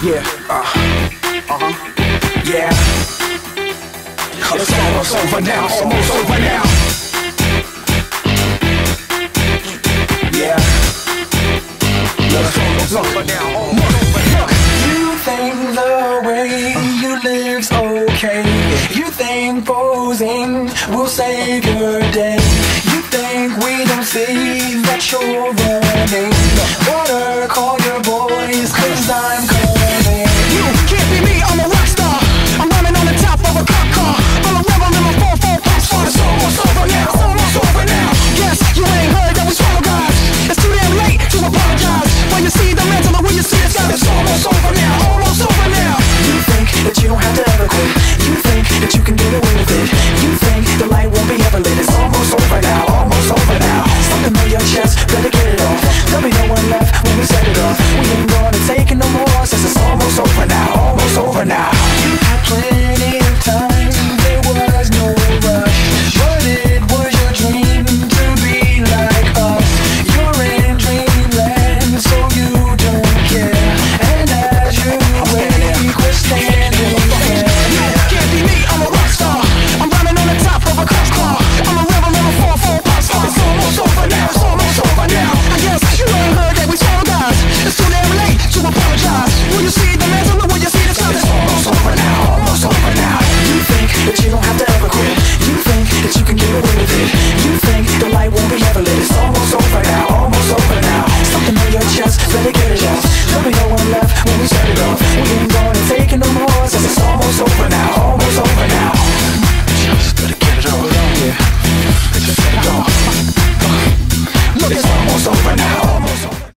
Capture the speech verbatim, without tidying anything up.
Yeah, uh, uh-huh, yeah. It's almost over now, almost over now. Yeah. It's almost over now, almost over now. You think the way you live's okay. You think posing will save your day. You think we don't see that you're running. Better call your boys, cause I'm coming.